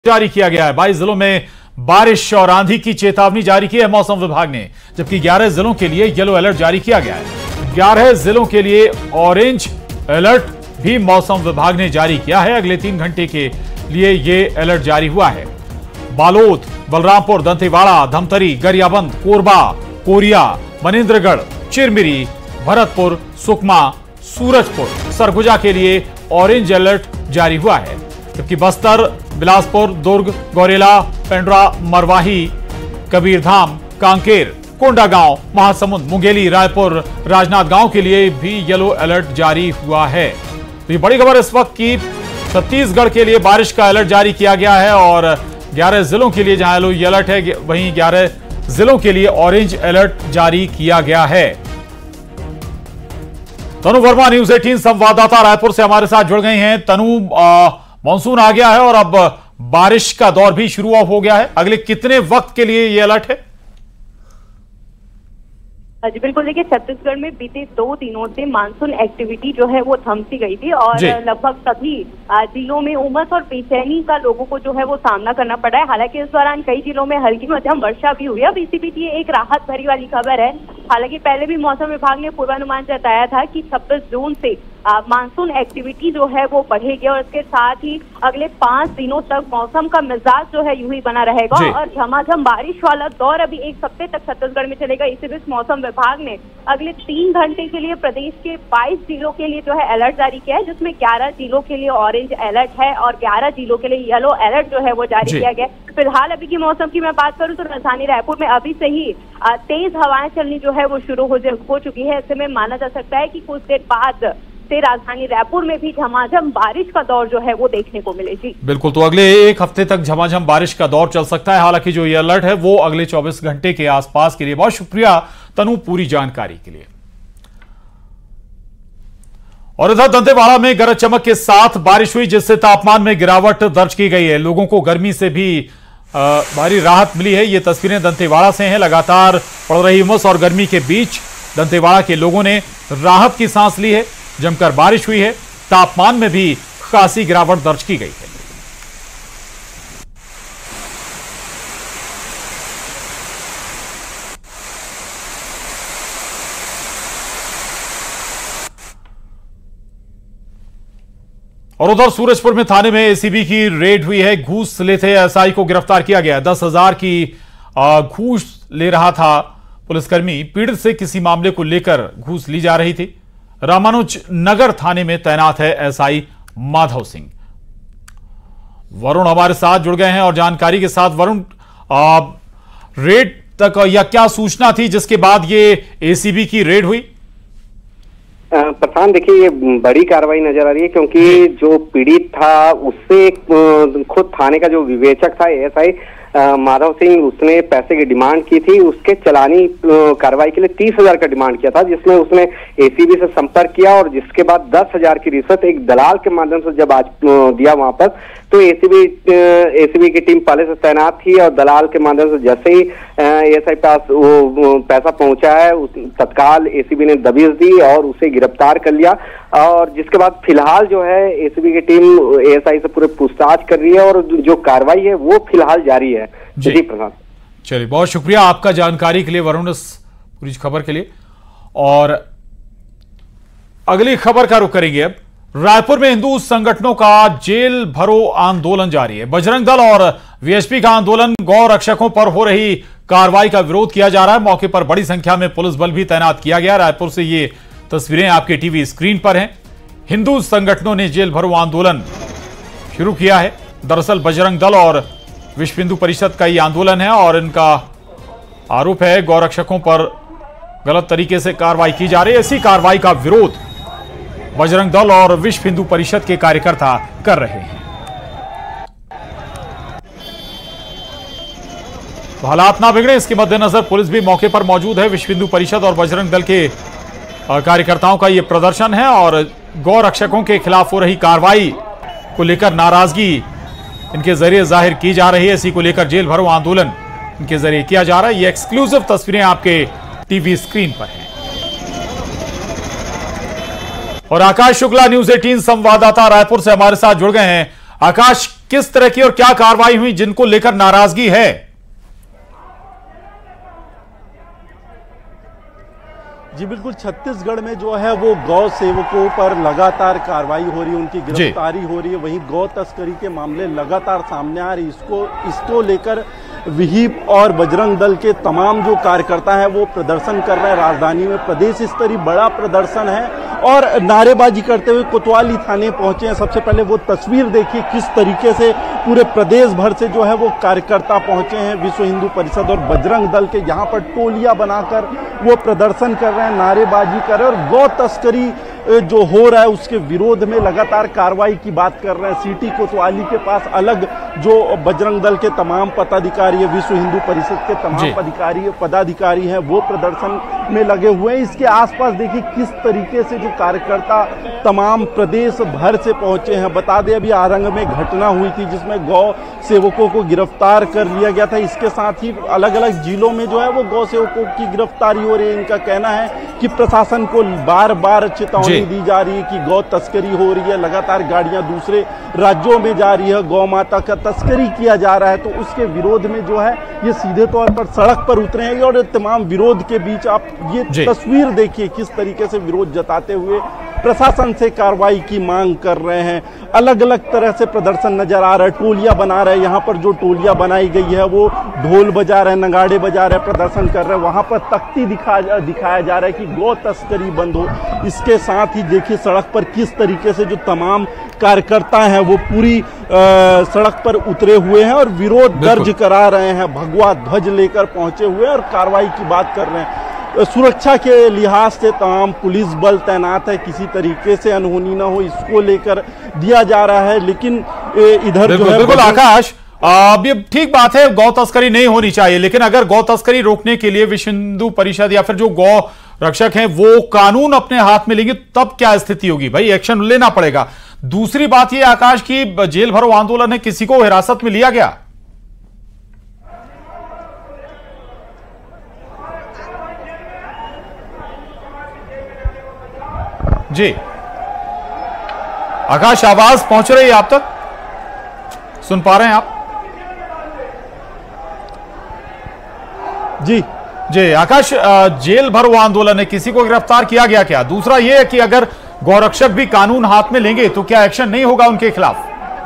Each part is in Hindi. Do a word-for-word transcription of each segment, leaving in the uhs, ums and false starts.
जारी किया गया है। बाईस जिलों में बारिश और आंधी की चेतावनी जारी की है मौसम विभाग ने, जबकि ग्यारह जिलों के लिए येलो अलर्ट जारी किया गया है। ग्यारह जिलों के लिए ऑरेंज अलर्ट भी मौसम विभाग ने जारी किया है। अगले तीन घंटे के लिए यह अलर्ट जारी हुआ है। बालोद, बलरामपुर, दंतेवाड़ा, धमतरी, गरियाबंद, कोरबा, कोरिया, मनेन्द्रगढ़, चिरमिरी, भरतपुर, सुकमा, सूरजपुर, सरगुजा के लिए ऑरेंज अलर्ट जारी हुआ है, जबकि बस्तर, बिलासपुर, दुर्ग, गौरेला, पेंड्रा, मरवाही, कबीरधाम, कांकेर, कोंडागांव, महासमुंद, मुंगेली, रायपुर, राजनांदगांव के लिए भी येलो अलर्ट जारी हुआ है। तो ये बड़ी खबर इस वक्त की छत्तीसगढ़ के लिए बारिश का अलर्ट जारी किया गया है और ग्यारह जिलों के लिए जहां येलो अलर्ट है वहीं ग्यारह जिलों के लिए ऑरेंज अलर्ट जारी किया गया है। तनु वर्मा, न्यूज अठारह संवाददाता रायपुर से हमारे साथ जुड़ गए हैं। तनु, मानसून आ गया है और अब बारिश का दौर भी शुरू हो गया है। अगले कितने वक्त के लिए ये अलर्ट है? जी बिल्कुल, देखिए छत्तीसगढ़ में बीते दो दिनों से मानसून एक्टिविटी जो है वो थम सी गई थी और लगभग सभी जिलों में उमस और बेचैनी का लोगों को जो है वो सामना करना पड़ा है। हालांकि इस दौरान कई जिलों में हल्की मध्यम वर्षा भी हुई है। अब इसी बीच ये एक राहत भरी वाली खबर है। हालांकि पहले भी मौसम विभाग ने पूर्वानुमान जताया था कि छब्बीस जून से मानसून एक्टिविटी जो है वो बढ़ेगी और इसके साथ ही अगले पांच दिनों तक मौसम का मिजाज जो है यूं ही बना रहेगा और झमाझम बारिश वाला दौर अभी एक हफ्ते तक छत्तीसगढ़ में चलेगा। इसी बीच मौसम विभाग ने अगले तीन घंटे के लिए प्रदेश के बाईस जिलों के लिए जो है अलर्ट जारी किया है, जिसमें ग्यारह जिलों के लिए ऑरेंज अलर्ट है और ग्यारह जिलों के लिए येलो अलर्ट जो है वो जारी किया गया। फिलहाल अभी की मौसम की मैं बात करूं तो राजधानी रायपुर में अभी से ही तेज हवाएं चलनी जो है वो शुरू हो, हो चुकी है। ऐसे में माना जा सकता है कि कुछ देर बाद से राजधानी रायपुर में भी झमाझम बारिश का दौर जो है वो देखने को मिले। जी बिल्कुल, तो अगले एक हफ्ते तक झमाझम बारिश का दौर चल सकता है। हालांकि जो ये अलर्ट है वो अगले चौबीस घंटे के आसपास के लिए। बहुत शुक्रिया तनु पूरी जानकारी के लिए। और इधर दंतेवाड़ा में गरज चमक के साथ बारिश हुई, जिससे तापमान में गिरावट दर्ज की गई है। लोगों को गर्मी से भी भारी राहत मिली है। ये तस्वीरें दंतेवाड़ा से हैं। लगातार पड़ रही उमस और गर्मी के बीच दंतेवाड़ा के लोगों ने राहत की सांस ली है। जमकर बारिश हुई है, तापमान में भी खासी गिरावट दर्ज की गई है। और उधर सूरजपुर में थाने में एसीबी की रेड हुई है। घूस लेते एसआई को गिरफ्तार किया गया। दस हजार की घूस ले रहा था पुलिसकर्मी। पीड़ित से किसी मामले को लेकर घूस ली जा रही थी। रामानुज नगर थाने में तैनात है एसआई माधव सिंह। वरुण हमारे साथ जुड़ गए हैं और जानकारी के साथ। वरुण, रेड तक या क्या सूचना थी जिसके बाद ये एसीबी की रेड हुई? प्रशांत, देखिए ये बड़ी कार्रवाई नजर आ रही है क्योंकि जो पीड़ित था उससे खुद थाने का जो विवेचक था एएसआई माधव सिंह, उसने पैसे की डिमांड की थी। उसके चलानी कार्रवाई के लिए तीस हजार का डिमांड किया था, जिसमें उसने एसीबी से संपर्क किया और जिसके बाद दस हजार की रिश्वत एक दलाल के माध्यम से जब आज दिया वहां पर, तो एसीबी एसीबी की टीम पहले से तैनात थी और दलाल के माध्यम से जैसे ही एएसआई पास वो पैसा पहुंचा है, तत्काल एसीबी ने दबिश दी और उसे गिरफ्तार कर लिया। और जिसके बाद फिलहाल जो है एसीबी की टीम एएसआई से पूरे पूछताछ कर रही है और जो कार्रवाई है वो फिलहाल जारी है। जी प्रसाद, चलिए बहुत शुक्रिया आपका जानकारी के लिए वरुण, इस पूरी खबर के लिए। और अगली खबर का रुख करेंगे अब। रायपुर में हिंदू संगठनों का जेल भरो आंदोलन जारी है। बजरंग दल और वीएचपी का आंदोलन, गौ रक्षकों पर हो रही कार्रवाई का विरोध किया जा रहा है। मौके पर बड़ी संख्या में पुलिस बल भी तैनात किया गया। रायपुर से ये तस्वीरें आपके टीवी स्क्रीन पर हैं। हिंदू संगठनों ने जेल भरो आंदोलन शुरू किया है। दरअसल बजरंग दल और विश्व हिंदू परिषद का ये आंदोलन है और इनका आरोप है गौ रक्षकों पर गलत तरीके से कार्रवाई की जा रही है। इसी कार्रवाई का विरोध बजरंग दल और विश्व हिंदू परिषद के कार्यकर्ता कर रहे हैं। तो हालात ना बिगड़े, इसके मद्देनजर पुलिस भी मौके पर मौजूद है। विश्व हिंदू परिषद और बजरंग दल के कार्यकर्ताओं का यह प्रदर्शन है और गौ रक्षकों के खिलाफ हो रही कार्रवाई को लेकर नाराजगी इनके जरिए जाहिर की जा रही है। इसी को लेकर जेल भरो आंदोलन इनके जरिए किया जा रहा है। ये एक्सक्लूसिव तस्वीरें आपके टीवी स्क्रीन पर हैं। और आकाश शुक्ला, न्यूज अठारह संवाददाता रायपुर से हमारे साथ जुड़ गए हैं। आकाश, किस तरह की और क्या कार्रवाई हुई जिनको लेकर नाराजगी है? जी बिल्कुल, छत्तीसगढ़ में जो है वो गौ सेवकों पर लगातार कार्रवाई हो रही है, उनकी गिरफ्तारी हो रही है। वहीं गौ तस्करी के मामले लगातार सामने आ रही, इसको इसको लेकर विहिप और बजरंग दल के तमाम जो कार्यकर्ता हैं वो प्रदर्शन कर रहे हैं। राजधानी में प्रदेश स्तरीय बड़ा प्रदर्शन है और नारेबाजी करते हुए कोतवाली थाने पहुंचे हैं। सबसे पहले वो तस्वीर देखिए किस तरीके से पूरे प्रदेश भर से जो है वो कार्यकर्ता पहुंचे हैं। विश्व हिंदू परिषद और बजरंग दल के यहाँ पर टोलियां बनाकर वो प्रदर्शन कर रहे हैं, नारेबाजी कर रहे हैं और गौ तस्करी जो हो रहा है उसके विरोध में लगातार कार्रवाई की बात कर रहे हैं। सिटी कोतवाली के पास अलग जो बजरंग दल के तमाम पदाधिकारी है, विश्व हिंदू परिषद के तमाम पदाधिकारी पदाधिकारी हैं वो प्रदर्शन में लगे हुए हैं। इसके आसपास देखिए किस तरीके से जो कार्यकर्ता तमाम प्रदेश भर से पहुंचे हैं। बता दें अभी आरंग में घटना हुई थी जिसमें गौ सेवकों को गिरफ्तार कर लिया गया था। इसके साथ ही अलग अलग जिलों में जो है वो गौ सेवकों की गिरफ्तारी हो रही है। इनका कहना है कि प्रशासन को बार बार चेतावनी दी जा रही है कि गौ तस्करी हो रही है, लगातार गाड़ियां दूसरे राज्यों में जा रही है, गौ माता का तस्करी किया जा रहा है। तो उसके विरोध में जो है ये सीधे तौर पर सड़क पर उतरे हैं और तमाम विरोध के बीच आप ये तस्वीर देखिए किस तरीके से विरोध जताते हुए प्रशासन से कार्रवाई की मांग कर रहे हैं। अलग अलग तरह से प्रदर्शन नजर आ रहा है, टोलियां बना रहे हैं। यहाँ पर जो टोलियां बनाई गई है वो ढोल बजा रहे हैं, नगाड़े बजा रहे हैं, प्रदर्शन कर रहे हैं। वहां पर तख्ती दिखा दिखाया जा रहा है कि गौ तस्करी बंद हो। इसके साथ ही देखिए सड़क पर किस तरीके से जो तमाम कार्यकर्ता हैं वो पूरी आ, सड़क पर उतरे हुए हैं और विरोध दर्ज करा रहे हैं, भगवा ध्वज लेकर पहुंचे हुए हैं और कार्रवाई की बात कर रहे हैं। सुरक्षा के लिहाज से तमाम पुलिस बल तैनात है, किसी तरीके से अनहोनी ना हो इसको लेकर दिया जा रहा है। लेकिन इधर जो है बिल्कुल आकाश, अब ये ठीक बात है गौ तस्करी नहीं होनी चाहिए, लेकिन अगर गौ तस्करी रोकने के लिए विश्व हिंदू परिषद या फिर जो गौ रक्षक हैं वो कानून अपने हाथ में लेंगे तब क्या स्थिति होगी? भाई एक्शन लेना पड़ेगा। दूसरी बात ये आकाश की जेल भरो आंदोलन में किसी को हिरासत में लिया गया? जी आकाश, आवाज पहुंच रही है आप तक? सुन पा रहे हैं आप? जी जी आकाश, जेल भरो आंदोलन है, किसी को गिरफ्तार किया गया क्या? दूसरा यह है कि अगर गौरक्षक भी कानून हाथ में लेंगे तो क्या एक्शन नहीं होगा उनके खिलाफ?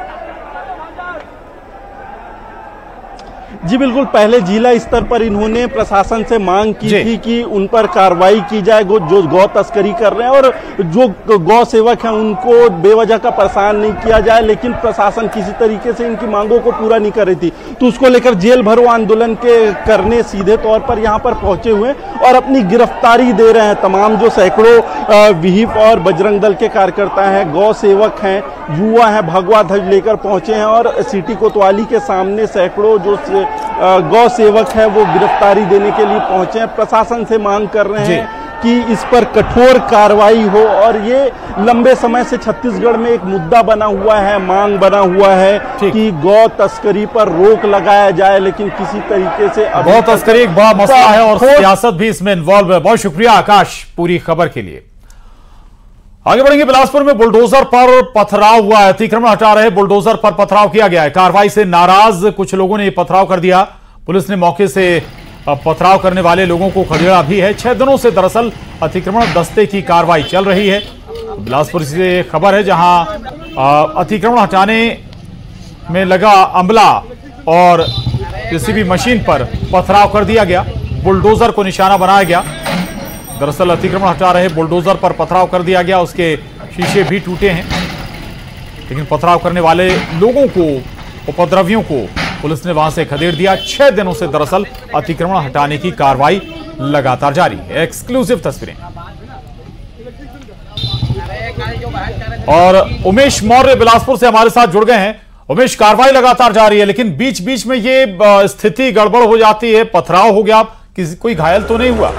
जी बिल्कुल, पहले जिला स्तर पर इन्होंने प्रशासन से मांग की थी कि उन पर कार्रवाई की जाए जो गौ तस्करी कर रहे हैं और जो गौ सेवक हैं उनको बेवजह का परेशान नहीं किया जाए, लेकिन प्रशासन किसी तरीके से इनकी मांगों को पूरा नहीं कर रही थी। तो उसको लेकर जेल भरो आंदोलन के करने सीधे तौर पर यहाँ पर पहुंचे हुए और अपनी गिरफ्तारी दे रहे हैं। तमाम जो सैकड़ों विहिप और बजरंग दल के कार्यकर्ता हैं, गौ सेवक हैं, युवा हैं, भगवा ध्वज लेकर पहुंचे हैं और सिटी कोतवाली के सामने सैकड़ों जो गौ सेवक है वो गिरफ्तारी देने के लिए पहुंचे हैं। प्रशासन से मांग कर रहे हैं कि इस पर कठोर कार्रवाई हो और ये लंबे समय से छत्तीसगढ़ में एक मुद्दा बना हुआ है, मांग बना हुआ है कि गौ तस्करी पर रोक लगाया जाए, लेकिन किसी तरीके से गौ तस्करी एक बड़ा मसला है और सियासत भी इसमें इन्वॉल्व है। बहुत शुक्रिया आकाश पूरी खबर के लिए। आगे बढ़ेंगे। बिलासपुर में बुलडोजर पर पथराव हुआ है, अतिक्रमण हटा रहे बुलडोजर पर पथराव किया गया है। कार्रवाई से नाराज कुछ लोगों ने पथराव कर दिया। पुलिस ने मौके से पथराव करने वाले लोगों को खदेड़ा भी है। छह दिनों से दरअसल अतिक्रमण दस्ते की कार्रवाई चल रही है। बिलासपुर से खबर है जहां अतिक्रमण हटाने में लगा अमला और किसी भी मशीन पर पथराव कर दिया गया, बुलडोजर को निशाना बनाया गया। दरअसल अतिक्रमण हटा रहे बुलडोजर पर पथराव कर दिया गया, उसके शीशे भी टूटे हैं, लेकिन पथराव करने वाले लोगों को, उपद्रवियों को पुलिस ने वहां से खदेड़ दिया। छह दिनों से दरअसल अतिक्रमण हटाने की कार्रवाई लगातार जारी है। एक्सक्लूसिव तस्वीरें और उमेश मौर्य बिलासपुर से हमारे साथ जुड़ गए हैं। उमेश, कार्रवाई लगातार जारी है, लेकिन बीच बीच में ये स्थिति गड़बड़ हो जाती है, पथराव हो गया, किसी कोई घायल तो नहीं हुआ?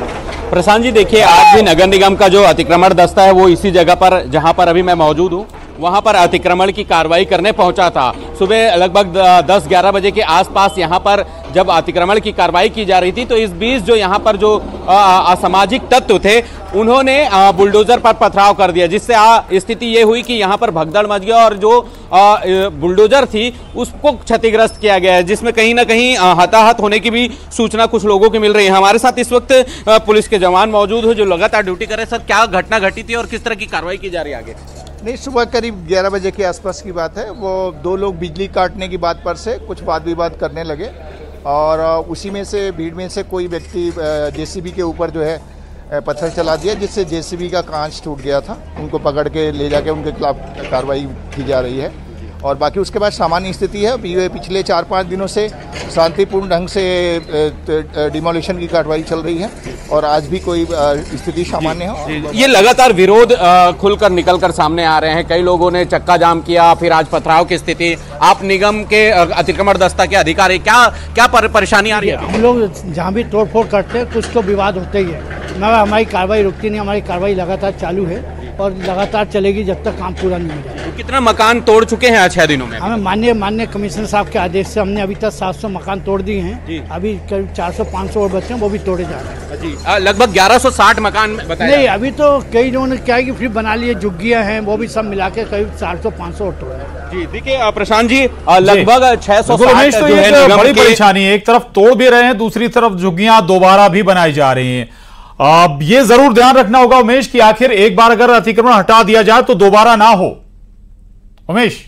प्रशांत जी देखिए, आज भी नगर निगम का जो अतिक्रमण दस्ता है वो इसी जगह पर जहां पर अभी मैं मौजूद हूं वहां पर अतिक्रमण की कार्रवाई करने पहुंचा था। सुबह लगभग दस ग्यारह बजे के आसपास यहां पर जब अतिक्रमण की कार्रवाई की जा रही थी तो इस बीच जो यहां पर जो असामाजिक तत्व थे उन्होंने बुलडोजर पर पथराव कर दिया, जिससे स्थिति ये हुई कि यहां पर भगदड़ मच गया और जो बुलडोजर थी उसको क्षतिग्रस्त किया गया है, जिसमें कहीं ना कहीं हताहत होने की भी सूचना कुछ लोगों की मिल रही है। हमारे साथ इस वक्त पुलिस के जवान मौजूद हो जो लगातार ड्यूटी कर रहे हैं। सर, क्या घटना घटी थी और किस तरह की कार्रवाई की जा रही है आगे? नहीं, सुबह करीब ग्यारह बजे के आसपास की बात है। वो दो लोग बिजली काटने की बात पर से कुछ वाद विवाद करने लगे और उसी में से भीड़ में से कोई व्यक्ति जेसीबी के ऊपर जो है पत्थर चला दिया, जिससे जेसीबी का कांच टूट गया था। उनको पकड़ के ले जाके उनके खिलाफ कार्रवाई की जा रही है और बाकी उसके बाद सामान्य स्थिति है। पिछले चार पाँच दिनों से शांतिपूर्ण ढंग से डिमोलिशन की कार्रवाई चल रही है और आज भी कोई स्थिति सामान्य है। ये लगातार विरोध खुलकर निकलकर सामने आ रहे हैं। कई लोगों ने चक्का जाम किया, फिर आज पथराव की स्थिति। आप निगम के अतिक्रमण दस्ता के अधिकारी, क्या क्या पर, परेशानी आ रही है? हम लोग जहाँ भी तोड़फोड़ करते हैं कुछ तो विवाद होते ही है, मगर हमारी कार्रवाई रुकती नहीं। हमारी कार्रवाई लगातार चालू है और लगातार चलेगी जब तक काम पूरा नहीं हो जाए। तो कितना मकान तोड़ चुके हैं आज छह दिनों में? हमें माननीय माननीय कमिश्नर साहब के आदेश से हमने अभी तक सात सौ मकान तोड़ दिए हैं। अभी करीब चार सौ पाँच सौ और बच्चे हैं, वो भी तोड़े जा रहे हैं। जी, लगभग ग्यारह सौ साठ मकान बताया। नहीं, अभी तो कई लोगों ने क्या है कि फिर बना लिए, झुग्गियाँ हैं, वो भी सब मिला के करीब चार सौ पाँच सौ और तोड़े। जी देखिए प्रशांत जी, लगभग छह सौ साठ जो है बड़ी परेशानी है। एक तरफ तोड़ भी रहे हैं, दूसरी तरफ झुग्गियां दोबारा भी बनाई जा रही हैं। अब ये जरूर ध्यान रखना होगा उमेश कि आखिर एक बार अगर अतिक्रमण हटा दिया जाए तो दोबारा ना हो। उमेश,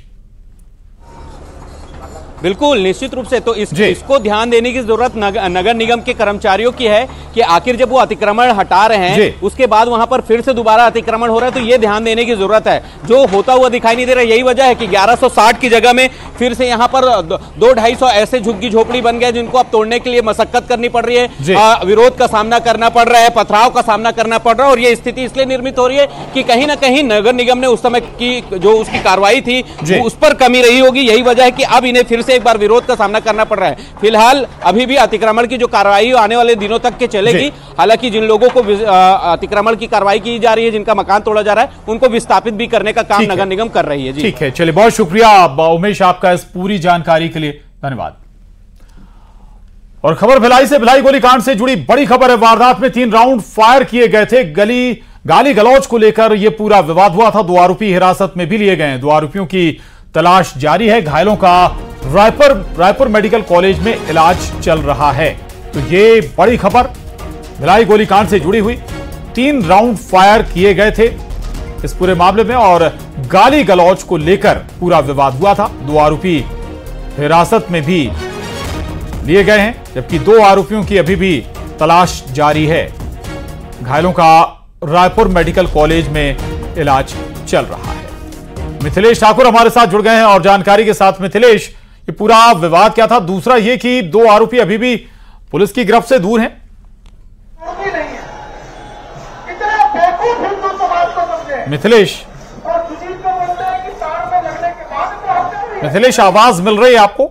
बिल्कुल निश्चित रूप से तो इस, इसको ध्यान देने की जरूरत नग, नगर निगम के कर्मचारियों की है कि आखिर जब वो अतिक्रमण हटा रहे हैं उसके बाद वहां पर फिर से दोबारा अतिक्रमण हो रहा है, तो ये ध्यान देने की जरूरत है। जो होता हुआ दिखाई नहीं दे रहा, यही वजह है कि ग्यारह सौ साठ की जगह में फिर से यहाँ पर दो ढाई सौ ऐसे झुग्गी झोपड़ी बन गए जिनको अब तोड़ने के लिए मशक्कत करनी पड़ रही है, आ, विरोध का सामना करना पड़ रहा है, पथराव का सामना करना पड़ रहा है। और ये स्थिति इसलिए निर्मित हो रही है कि कहीं ना कहीं नगर निगम ने उस समय की जो उसकी कार्रवाई थी उस पर कमी रही होगी। यही वजह है कि अब इन्हें फिर से एक बार विरोध का सामना करना पड़ रहा है। फिलहाल अभी भी अतिक्रमण की जो कार्रवाई आने वाले दिनों तक के चलेगी। हालांकि जिन लोगों को अतिक्रमण की कार्रवाई की जा रही है, जिनका मकान तोड़ा जा रहा है, उनको विस्थापित भी करने का काम नगर निगम कर रही है। जी ठीक है, चलिए बहुत शुक्रिया उमेश आपका इस पूरी जानकारी के लिए, धन्यवाद। और खबर भिलाई से, भिलाई गोलीकांड से जुड़ी बड़ी खबर है। वारदात में तीन राउंड फायर किए गए थे। गली गाली गलौज को लेकर यह पूरा विवाद हुआ था। दो आरोपी हिरासत में भी लिए गए हैं। दो आरोपियों की तलाश जारी है। घायलों का रायपुर रायपुर मेडिकल कॉलेज में इलाज चल रहा है। तो ये बड़ी खबर भिलाई गोलीकांड से जुड़ी हुई। तीन राउंड फायर किए गए थे इस पूरे मामले में और गाली गलौज को लेकर पूरा विवाद हुआ था। दो आरोपी हिरासत में भी लिए गए हैं, जबकि दो आरोपियों की अभी भी तलाश जारी है। घायलों का रायपुर मेडिकल कॉलेज में इलाज चल रहा है। मिथिलेश ठाकुर हमारे साथ जुड़ गए हैं और जानकारी के साथ। मिथिलेश, ये पूरा विवाद क्या था? दूसरा ये कि दो आरोपी अभी भी पुलिस की गिरफ्त से दूर हैं। मिथिलेश मिथिलेश आवाज मिल रही है आपको?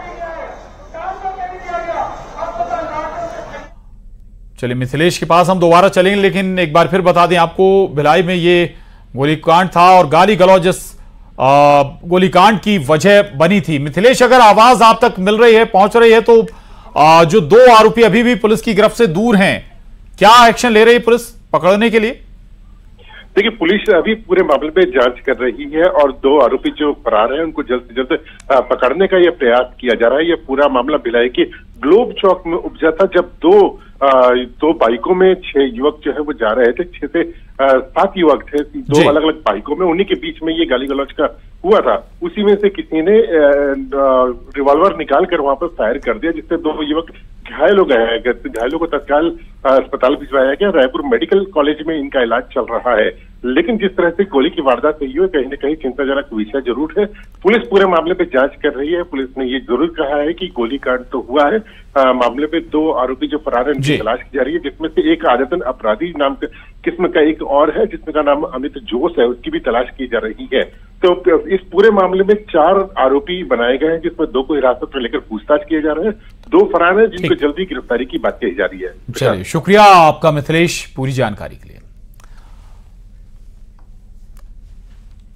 चलिए मिथिलेश के पास हम दोबारा चलेंगे, लेकिन एक बार फिर बता दें आपको, भिलाई में ये गोलीकांड था और गाली गलौज इस गोलीकांड की वजह बनी थी। मिथिलेश, अगर आवाज आप तक मिल रही है, पहुंच रही है, तो आ, जो दो आरोपी अभी भी पुलिस की गिरफ्त से दूर हैं, क्या एक्शन ले रही है पुलिस पकड़ने के लिए? देखिए, पुलिस अभी पूरे मामले में जांच कर रही है और दो आरोपी जो फरार हैं उनको जल्द से जल्द पकड़ने का यह प्रयास किया जा रहा है। यह पूरा मामला भिलाई के ग्लोब चौक में उपजा था, जब दो दो बाइकों में छह युवक जो है वो जा रहे थे। छह से सात युवक थे, दो अलग अलग बाइकों में। उन्हीं के बीच में ये गाली गलौज का हुआ था। उसी में से किसी ने रिवॉल्वर निकाल कर वहां पर फायर कर दिया, जिससे दो युवक घायल हो गए हैं। घायलों को तत्काल अस्पताल भिजवाया गया। रायपुर मेडिकल कॉलेज में इनका इलाज चल रहा है। लेकिन जिस तरह से गोली की वारदात हुई है, कहीं न कहीं चिंताजनक विषय जरूर है। पुलिस पूरे मामले पे जांच कर रही है। पुलिस ने ये जरूर कहा है कि गोलीकांड तो हुआ है। आ, मामले में दो आरोपी जो फरार है उनकी तलाश की जा रही है, जिसमें से एक आदतन अपराधी नाम किस्म का एक और है, जिसमें का नाम अमित जोश है, उसकी भी तलाश की जा रही है। तो इस पूरे मामले में चार आरोपी बनाए गए हैं, जिसमें दो को हिरासत में लेकर पूछताछ किए जा रहे हैं। दो फरार हैं जिनको जल्दी गिरफ्तारी की बात कही जा रही है। चलिए, शुक्रिया आपका मिथिलेश पूरी जानकारी के लिए।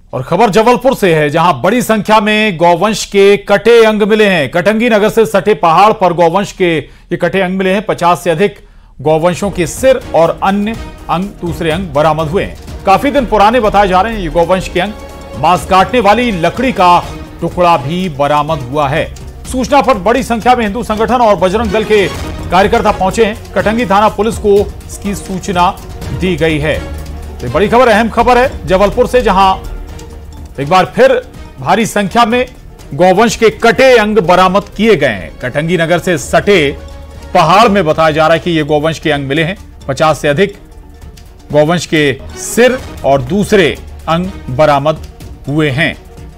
और खबर जबलपुर से है, जहां बड़ी संख्या में गौवंश के कटे अंग मिले हैं। कटंगी नगर से सटे पहाड़ पर गौवंश के ये कटे अंग मिले हैं। पचास से अधिक गौवंशों के सिर और अन्य अंग, दूसरे अंग बरामद हुए हैं। काफी दिन पुराने बताए जा रहे हैं ये गौवंश के अंग। मांस काटने वाली लकड़ी का टुकड़ा भी बरामद हुआ है। सूचना पर बड़ी संख्या में हिंदू संगठन और बजरंग दल के कार्यकर्ता पहुंचे हैं। कटंगी थाना पुलिस को इसकी सूचना दी गई है। तो बड़ी खबर, अहम खबर है जबलपुर से, जहां एक बार फिर भारी संख्या में गौवंश के कटे अंग बरामद किए गए हैं। कटंगी नगर से सटे पहाड़ में बताया जा रहा है कि ये गौवंश के अंग मिले हैं। पचास से अधिक गौवंश के सिर और दूसरे अंग बरामद हुए हैं।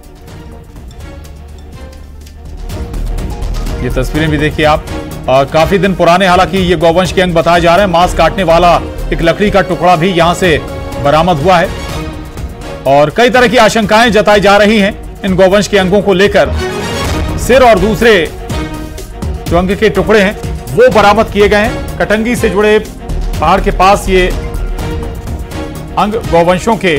ये तस्वीरें भी देखिए आप, आ, काफी दिन पुराने हालांकि ये गौवंश के अंग बताए जा रहे हैं। मांस काटने वाला एक लकड़ी का टुकड़ा भी यहां से बरामद हुआ है और कई तरह की आशंकाएं जताई जा रही हैं इन गौवंश के अंगों को लेकर। सिर और दूसरे जो अंग के टुकड़े हैं वो बरामद किए गए हैं। कटंगी से जुड़े पहाड़ के पास ये अंग गौवंशों के,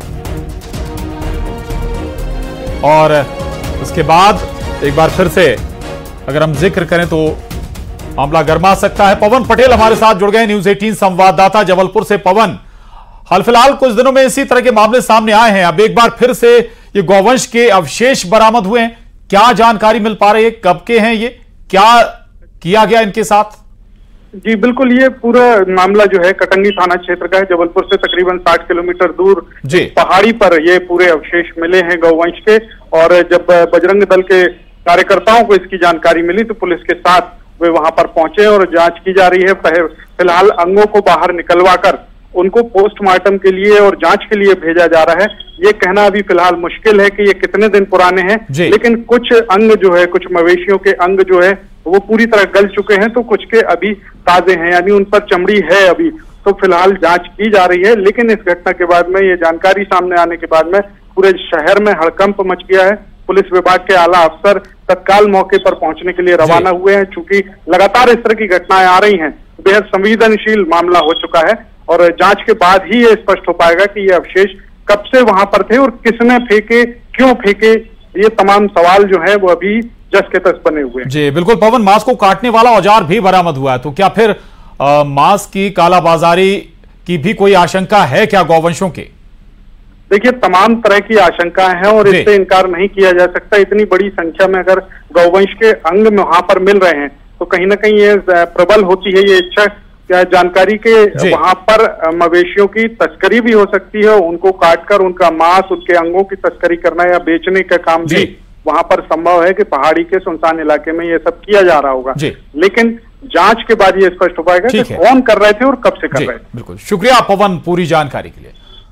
और उसके बाद एक बार फिर से अगर हम जिक्र करें तो मामला गर्मा सकता है। पवन पटेल हमारे साथ जुड़ गए, न्यूज अठारह संवाददाता जबलपुर से। पवन, हाल फिलहाल कुछ दिनों में इसी तरह के मामले सामने आए हैं, अब एक बार फिर से ये गौवंश के अवशेष बरामद हुए हैं। क्या जानकारी मिल पा रही है, कब के हैं ये, क्या किया गया इनके साथ? जी बिल्कुल, ये पूरा मामला जो है कटंगी थाना क्षेत्र का है। जबलपुर से तकरीबन साठ किलोमीटर दूर पहाड़ी पर ये पूरे अवशेष मिले हैं गौवंश के। और जब बजरंग दल के कार्यकर्ताओं को इसकी जानकारी मिली तो पुलिस के साथ वे वहां पर पहुंचे और जांच की जा रही है। फिलहाल अंगों को बाहर निकलवा कर उनको पोस्टमार्टम के लिए और जांच के लिए भेजा जा रहा है। ये कहना अभी फिलहाल मुश्किल है कि ये कितने दिन पुराने हैं, लेकिन कुछ अंग जो है, कुछ मवेशियों के अंग जो है वो पूरी तरह गल चुके हैं, तो कुछ के अभी ताजे हैं, यानी उन पर चमड़ी है अभी। तो फिलहाल जांच की जा रही है। लेकिन इस घटना के बाद में, ये जानकारी सामने आने के बाद में पूरे शहर में हड़कंप मच गया है। पुलिस विभाग के आला अफसर तत्काल मौके पर पहुंचने के लिए रवाना हुए हैं। चूंकि लगातार इस तरह की घटनाएं आ रही हैं, बेहद संवेदनशील मामला हो चुका है और जांच के बाद ही ये स्पष्ट हो पाएगा कि ये अवशेष कब से वहां पर थे और किसने फेंके, क्यों फेंके। ये तमाम सवाल जो है वो अभी जस के तस बने हुए हैं। जी बिल्कुल पवन, मांस को काटने वाला औजार भी बरामद हुआ है, तो क्या फिर आ, मांस की कालाबाजारी की भी कोई आशंका है क्या गौवंशों के? देखिए, तमाम तरह की आशंकाएं हैं और इससे इनकार नहीं किया जा सकता। इतनी बड़ी संख्या में अगर गौवंश के अंग में वहां पर मिल रहे हैं तो कहीं ना कहीं ये प्रबल होती है ये इच्छा जानकारी के वहां पर मवेशियों की तस्करी भी हो सकती है। उनको काटकर उनका मांस, उनके अंगों की तस्करी करना या बेचने का काम भी वहां पर संभव है कि पहाड़ी के सुनसान इलाके में ये सब किया जा रहा होगा। लेकिन जांच के बाद ये स्पष्ट हो पाएगा कि कौन कर रहे थे और कब से कर रहे थे। बिल्कुल, शुक्रिया पवन पूरी जानकारी के लिए।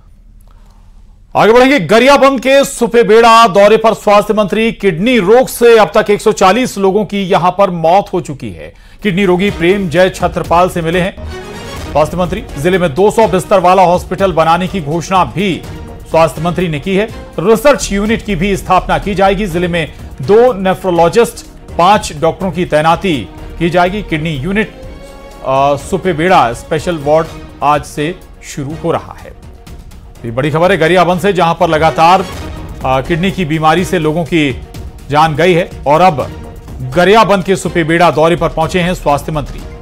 आगे बढ़ेंगे। गरियाबंद के सुपेबेड़ा दौरे पर स्वास्थ्य मंत्री। किडनी रोग से अब तक एक सौ चालीस लोगों की यहां पर मौत हो चुकी है। किडनी रोगी प्रेम जय छत्रपाल से मिले हैं स्वास्थ्य मंत्री। जिले में दो सौ बिस्तर वाला हॉस्पिटल बनाने की घोषणा भी स्वास्थ्य मंत्री ने की है। रिसर्च यूनिट की भी स्थापना की जाएगी। जिले में दो नेफ्रोलॉजिस्ट, पांच डॉक्टरों की तैनाती की जाएगी। Kidney unit Supebeda special ward आज से शुरू हो रहा है। ये बड़ी खबर है गरियाबंद से, जहां पर लगातार आ, किडनी की बीमारी से लोगों की जान गई है और अब गरियाबंद के सुपेबेड़ा दौरे पर पहुंचे हैं स्वास्थ्य मंत्री।